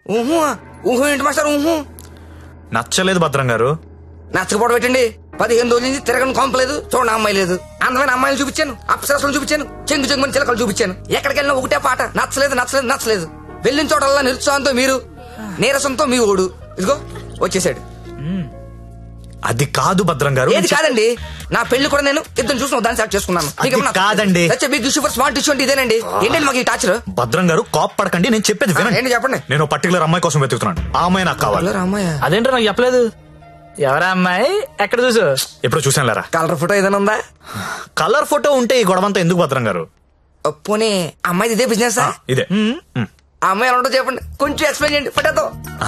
ఊహు ఊహు ఏంటి మాస్టర్ ఊహు? నచ్చలేదు భద్రం గారు. నచ్చకపోవడం పెట్టండి. 15 రోజుల నుంచి తిరగని కొంపలేదు, చూడండి అమ్మాయి లేదు. అందమైన అమ్మాయిలు చూపించాను, అప్సరసలు చూపించాను, చెంగు చెంగుని చిలకలు చూపించాను. ఎక్కడికి వెళ్ళినా ఒకటే పాట, నచ్చలేదు నచ్చలేదు నచ్చలేదు. వెళ్ళిన చోటల్లా నిరుత్సాహంతో మీరు, నీరసంతో మీ ఓడు. ఇదిగో వచ్చేసాడు. అది కాదు భద్రం గారు. ఏది కాదండి? నా పెళ్లి కూడా నేను ఇద్దరు చూసిన దాన్ని సెలెక్ట్ చేసుకున్నాను. కాదండి, big issue for smart issue అంటే ఇదేనండి. ఏంటండి మాకు ఈ టార్చర్? భద్రం గారు కోప్ పడకండి, నేను చెప్పేది వినండి. ఏంటి చెప్పండి. నేను పర్టికులర్ అమ్మాయి కోసం వెతుకుతున్నాను. ఆ అమ్మాయి నాకు కావాలి. అదేంటో నాకు చెప్పలేదు. ఎవరా అమ్మాయి? ఎక్కడ చూసు? ఎప్పుడు చూసాను లేరా. కలర్ ఫోటో ఏదైనా ఉందా? కలర్ ఫోటో ఉంటే ఈ గొడవంతా ఎందుకు భద్రం గారు? పోనీ అమ్మాయి ఇదే బిజినెస్? ఇదే. ఆ అమ్మాయి ఎలా ఉంటుందో చెప్పండి, కొంచెం ఎక్స్ప్లెయిన్ చేయండి ఫోటోతో.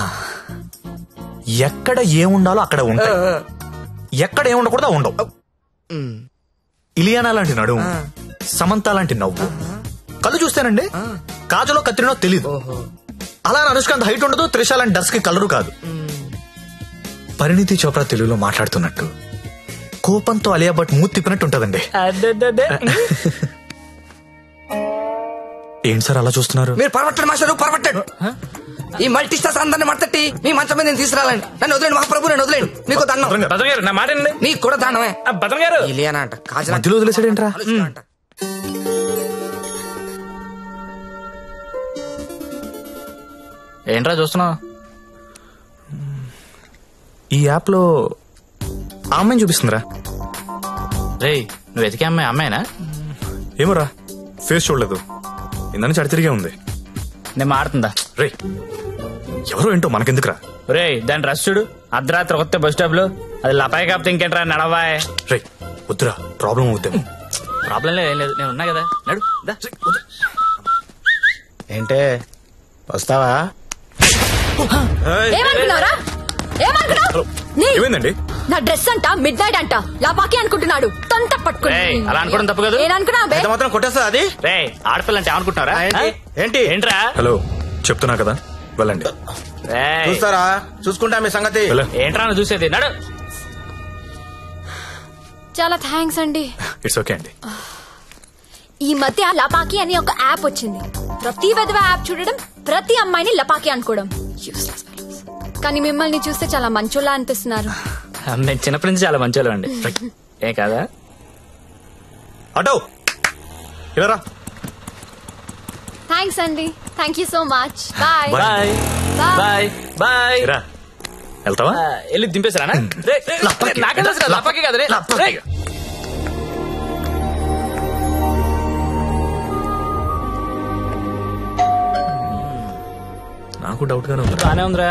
ఎక్కడ ఏముండాలో అక్కడ ఉంటాయి, ఎక్కడ ఏముండకూడదు ఉండవు. ఇలియానా లాంటి నడుము, సమంత లాంటి నవ్వు, కళ్ళు చూస్తేనండి కాజలో కత్తిరినో తెలీదు. అలా అనుష్కాంత్ హైట్ ఉండదు, త్రిష లాంటి డస్ కి కలరు కాదు. పరిణితి చోప్రా తెలుగులో మాట్లాడుతున్నట్టు, కోపంతో అలియా భట్ మూతి తిప్పినట్టు ఉంటదండి. ఏంటి సార్ అలా చూస్తున్నారు? మీరు పర్వట్టండి మాస్టర్, పర్వట్టండి. ఈ మల్టీ స్టార్స్ అందరిని మట్టట్టి మీ మంచం మీద నేను తీసుకురాలండి. నన్ను వదిలేండి మహాప్రభు, నేను వదిలేండి. మీకు దండం. భద్రం గారు నా మాట వినండి. నీకు కూడా దండమే. భద్రం గారు ఇలియానా అంట, కాజల్ మధ్యలో వదిలేసాడేంట్రా? అంట. ఏంట్రా చూస్తున్నావు? ఈ యాప్ లో ఆ అమ్మాయిని చూపిస్తుందిరా. రేయ్ నువ్వు వెతికే అమ్మాయి అమ్మాయినా? ఏమోరా, ఫేస్ చూడలేదు, ఇందని చడి తిరిగే ఉంది. నేను మాడుతుందా? రే ఎవరో ఏంటో మనకెందుకురా. రే దాని డ్రెస్ చూడు, అర్ధరాత్రి కొత్త బస్ స్టాప్ లో. అది లపాయి కాపుతే ఇంకేంట్రా నడవాయ్. రే వద్దురా, ప్రాబ్లం అవుతాము. ప్రాబ్లం లేదు, ఏం లేదు, నేను ఉన్నా కదా. నడు. ఏంటే వస్తావా? ఏమైందండి? నా డ్రెస్ అంట మిడ్ నైట్ అంట లాపాకి అనుకుంటున్నాడు. తొంత పట్టుకుని అలా అనుకోవడం తప్పు కదా. మాత్రం కొట్టేస్తా అది. రే ఆడపిల్ల అంటే అనుకుంటున్నారా? ఏంటి ఏంట్రా? హలో చెప్తున్నా కదా, వెళ్ళండి. చూస్తారా, చూసుకుంటా మీ సంగతి. ఏంట్రా నువ్వు చూసేది? నడు. చాలా థ్యాంక్స్ అండి. ఇట్స్ ఓకే అండి. ఈ మధ్య లపాకి అని ఒక యాప్ వచ్చింది. ప్రతి విధవ యాప్ చూడడం, ప్రతి అమ్మాయిని లపాకి అనుకోవడం. కానీ మిమ్మల్ని చూస్తే చాలా మంచోళ్ళ అనిపిస్తున్నారు. మేము చిన్నప్పటి నుంచి చాలా మంచోళ్ళం అండి. ఏ కాదా? అటో ఇలా. థ్యాంక్స్ అండి. Thank you so much. Bye bye bye bye. వెళ్తావా? వెళ్ళి దింపేసారా? నాకే తెలుసు కదా, లపాకి కదా. రే నాకు డౌట్ గానే ఉంది. బానే ఉందిరా.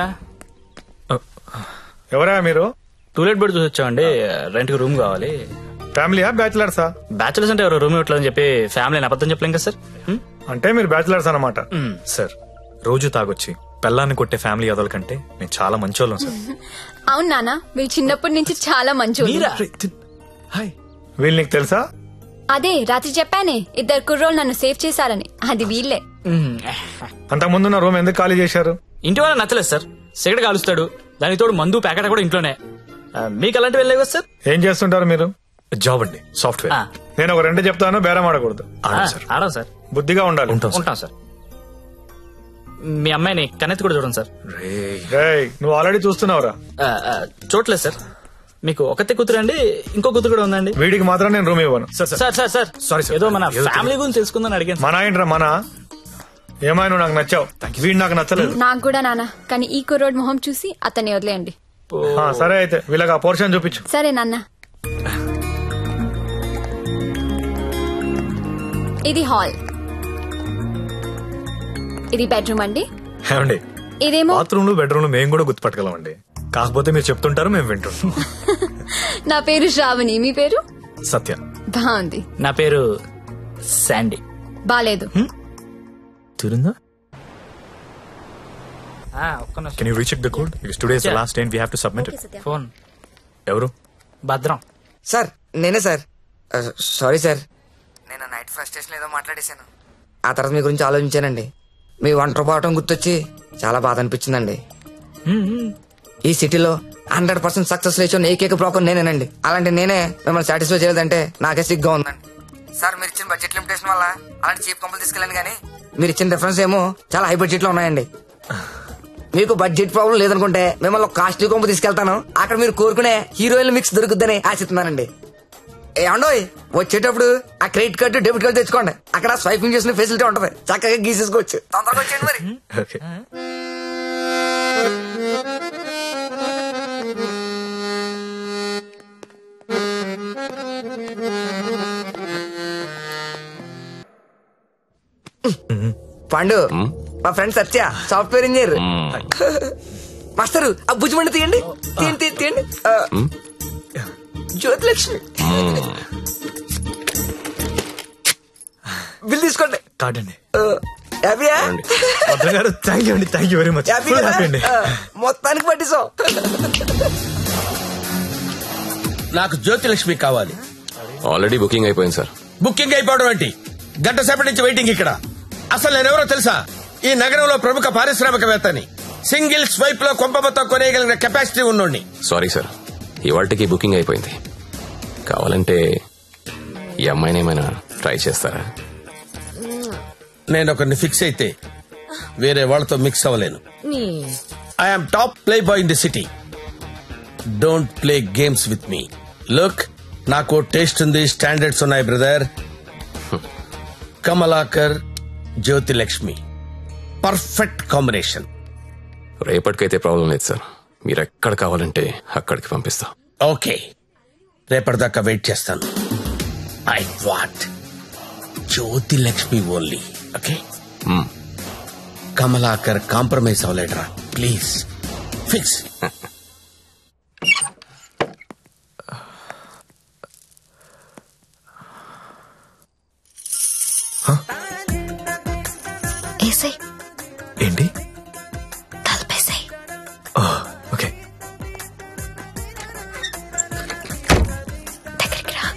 ఎవరా మీరు? టూలెట్ బెడ్ చూసి వచ్చామండి. రెంట్ కి రూమ్ కావాలి. ఫ్యామిలీయా బ్యాచిలర్సా? బ్యాచులర్స్ అంటే ఎవరు రూమ్ ఇవ్వట్లేదని చెప్పి ఫ్యామిలీ అబద్ధం చెప్పలేం కదా సార్. అంటే మీరు బ్యాచిలర్స్ అన్నమాట. సార్ రోజు తాగొచ్చి పెళ్ళాన్ని కొట్టే ఫ్యామిలీ అదల కంటే మేము చాలా మంచోళ్ళం సార్. అవును నాన్న, మీరు చిన్నప్పటి నుంచి చాలా మంచోళ్ళు. వీళ్ళు నీకు తెలుసా? అదే రాత్రి చెప్పానే, 2 కుర్రోళ్ళు నన్ను సేవ్ చేశారని. అది వీళ్ళే. అంతకు ముందున్న రూమ్ ఎందుకు ఖాళీ చేశారు? ఇంటి వాళ్ళ నచ్చలేదు సార్. సిగరెట్ కాలుస్తాడు, దానికి తోడు మందు ప్యాకెట్ కూడా ఇంట్లోనే. మీకు అలాంటివి వెళ్ళలేవు కదా సార్. ఏం చేస్తుంటారు మీరు? జాబ్ అండి, సాఫ్ట్వేర్. నేను ఒక 2 చెప్తాను, బేరం ఆడకూడదు. ఆడం సార్. బుద్ధిగా ఉండాలి. ఉంటాం సార్. మీ అమ్మాయిని కనెత్తి కూడా చూడండి సార్. నువ్వు ఆల్రెడీ చూస్తున్నావురా? చూడలేదు సార్. మీకు ఒకతే కూతురు అండి, ఇంకో కూతురు కూడా ఉందండి. వీడికి మాత్రం నేను రూమ్ ఇవ్వను. సార్ సారీ, ఏదో మన ఫ్యామిలీ గురించి తెలుసుకుందని అడిగాను. మన ఏంట్రా మన? ఏమైనా నాకు నచ్చావు, వీడు నాకు నచ్చలేదు. నాకు కూడా నాన్న, కానీ ఈ కుర్రోడ్ మొహం చూసి అతన్ని వదిలేయండి. సరే అయితే వీళ్ళకి ఆ పోర్షన్ చూపించు. సరే నాన్న. ఇది హాల్, ఇది బెడ్రూమ్ అండి. ఏమండి, ఇదేమో బాత్రూమ్ లో బెడ్రూమ్ లో మేము కూడా గుర్తుపట్టగలమండి. కాకపోతే మీరు చెప్తుంటారు, మేము వింటుంటాం. నా పేరు శ్రావణి, మీ పేరు? సత్య. బాగుంది. నా పేరు శాండీ. బాలేదు. తిరుందా? ఒక్క నిమిషం. Can you recheck the code? Because today is the last day and we have to submit it. Phone. ఎవరు? భద్రం. సార్ నేనే సార్. సారీ సార్, నేను నైట్ ఫ్రస్ట్రేషన్ ఏదో మాట్లాడేశాను. ఆ తర్వాత మీ గురించి ఆలోచించానండి. మీ ఒంటరి పోవటం గుర్తొచ్చి చాలా బాధ అనిపించిందండి. ఈ సిటీలో 100% సక్సెస్ రేషియో ఏకైక బ్రోకర్ నేనేనండి. అలాంటి నేనే మిమ్మల్ని సాటిస్ఫై చేయలేదంటే నాకే సిగ్గా ఉందండి. సార్ మీరు ఇచ్చిన బడ్జెట్ లిమిటేషన్ వల్ల అలాంటి చీప్ కంపెనీ తీసుకెళ్ళండి, కానీ మీరు ఇచ్చిన రిఫరెన్స్ ఏమో చాలా హై బడ్జెట్ లో ఉన్నాయండి. మీకు బడ్జెట్ ప్రాబ్లం లేదనుకుంటే మిమ్మల్ని కాస్ట్లీ కొంపు తీసుకెళ్తాను. అక్కడ మీరు కోరుకునే హీరోయిన్ మిక్స్ దొరుకుద్దని ఆశిస్తున్నానండి. ఏమండోయ్, వచ్చేటప్పుడు ఆ క్రెడిట్ కార్డు డెబిట్ కార్డు తెచ్చుకోండి. అక్కడ స్వైపింగ్ చేసిన ఫెసిలిటీ ఉంటది, చక్కగా గీసేసుకోవచ్చు. తొందరగా వచ్చేయండి మరి. ఓకే. పండు, మా friend Satya, software engineer. Master ఆ భుజమండి తీయండి, తీయండి తీయండి. జ్యోతిలక్ష్మి బిల్ తీసుకోండి. కార్డ్ అండి. హ్యాపీయా? గారు థ్యాంక్ యూ అండి, thank you very much. Happy అండి. మొత్తానికి పట్టిస్తాం. నాకు జ్యోతిలక్ష్మి కావాలి. ఆల్రెడీ బుకింగ్ అయిపోయింది సార్. బుకింగ్ అయిపోవడం ఏంటి? గంట సేపటి నుంచి వెయిటింగ్ ఇక్కడ. అసలు నేనెవరో తెలుసా? ఈ నగరంలో ప్రముఖ పారిశ్రామికవేత్తని. సింగిల్ స్వైప్ లో కొంప మొత్తం కొనేయగలిగిన కెపాసిటీ ఉన్నోడిని. సారీ సార్, ఇవాళకి బుకింగ్ అయిపోయింది. కావాలంటే ఈ అమ్మాయిని ఏమైనా ట్రై చేస్తారా? నేను ఒకరిని ఫిక్స్ అయితే వేరే వాళ్ళతో మిక్స్ అవ్వలేను. I'm top play boy in the city. Don't play games with me. Look, నాకు టేస్ట్ ఉంది, స్టాండర్డ్స్ ఉన్నాయి brother. Kamalakar, Jyothilakshmi, perfect combination. రేపటికైతే ప్రాబ్లం లేదు సార్, మీరు ఎక్కడ కావాలంటే అక్కడికి పంపిస్తా. ఓకే, రేపటిదాకా వెయిట్ చేస్తాను. I want Jyothilakshmi only. Okay, Kamalakar compromise అవ్వలేడరా ప్లీజ్. ఫిక్స్. ఏంటి? తలపేసాయి. ఓకే. దగ్గరికి రా.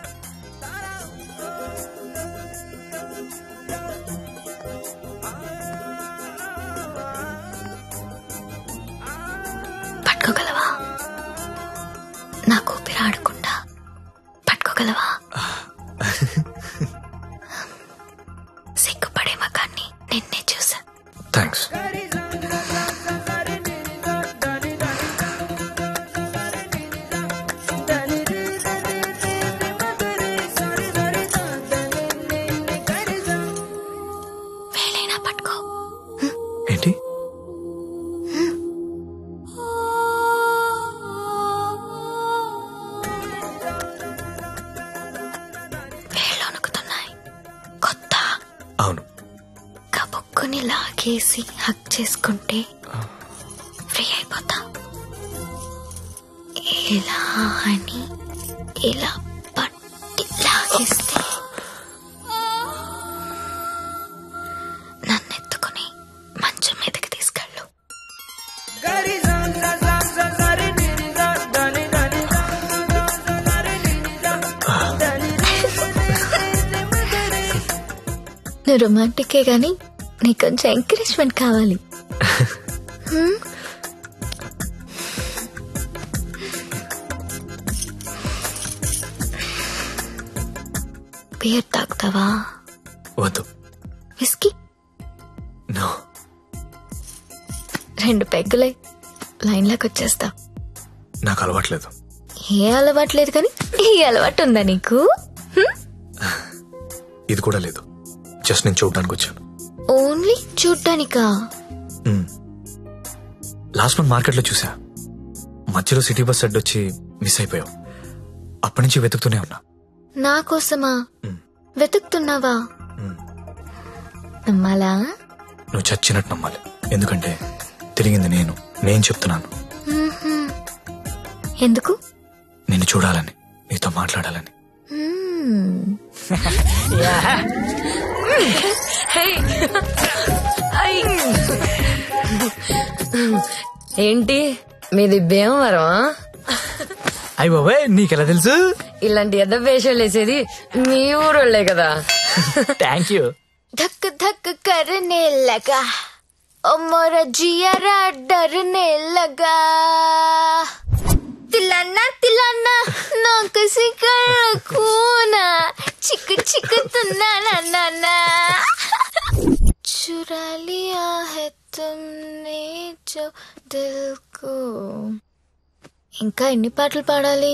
పట్టుకోగలవా? నాకు ఊపిరి ఆడకుండా పట్టుకోగలవా? సిగ్గుపడే మగాన్ని నిన్నే చూసా. థ్యాంక్స్. వేలైనా పట్టుకో. ఏంటి? వేళ్ళు వణుకుతున్నాయి. కొత్త. అవును. కబుక్కుని లాగేసి హక్ చేసుకుంటే ఫ్రీ అయిపోతా. ఇలా అని ఇలా పట్టి లాగేస్తే నన్నెత్తుకుని మంచం మీదకి తీసుకెళ్ళు. నువ్వు రొమాంటికే గాని నీకు కొంచెం ఎంకరేజ్మెంట్ కావాలి. బియర్ తాగుతావా? వద్దు. విస్కీ? నో. 2 పెగ్గులై లైన్లోకి వచ్చేస్తా. నాకు అలవాట్లేదు. ఏ అలవాట్లేదు కానీ ఈ అలవాటు ఉందా నీకు? ఇది కూడా లేదు, జస్ట్ నేను చూడడానికి వచ్చాను. ఓన్లీ చూడ్డానికా? లాస్ట్ మంత్ మార్కెట్లో చూసా, మధ్యలో సిటీ బస్ అడ్డొచ్చి మిస్ అయిపోయావు. అప్పటి నుంచి వెతుకుతూనే ఉన్నా. నా కోసమా వెతుకుతున్నావా? నమ్మాలా? నువ్వు చచ్చినట్టు నమ్మాలి, ఎందుకంటే తిరిగింది నేను చెప్తున్నాను. ఎందుకు? నిన్ను చూడాలని, నీతో మాట్లాడాలని. ఏంటి మీది భీమవరం? అయ్య బాబాయ్, నీకెలా తెలుసు? ఇలాంటి ఎద్ద వేషాలు వేసేది మీ ఊరోళ్లే కదా. Thank you. धक धक करने लगा ओ मोरा जियारा डरने लगा. तिलाना तिलाना ना किसी कूना चिक चिक तुना ना ना ना. चुरा लिया है तुमने వచ్చావు దిల్కు. ఇంకా ఎన్ని పాటలు పాడాలి?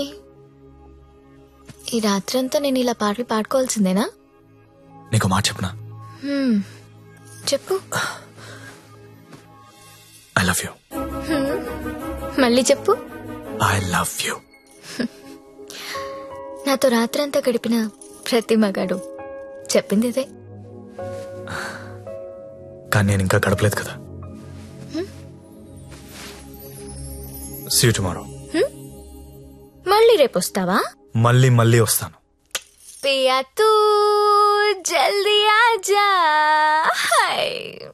ఈ రాత్రంతా నేను ఇలా పాటలు పాడుకోవాల్సిందేనా? నీకు మాట చెప్పనా? చెప్పు. I love you. మళ్ళీ చెప్పు. I love you. నాతో రాత్రంతా గడిపిన ప్రతి మగాడు చెప్పింది ఇదే. కానీ నేను ఇంకా గడపలేదు కదా. See you tomorrow. మళ్ళీ రేపు వస్తావా? మళ్ళీ వస్తాను. పియా తూ జల్దీ ఆజా. హాయ్